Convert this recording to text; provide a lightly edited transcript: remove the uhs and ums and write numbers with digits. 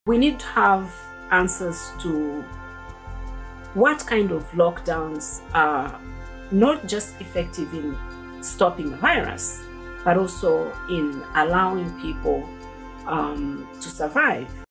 We need to have answers to what kind of lockdowns are not just effective in stopping the virus, but also in allowing people to survive.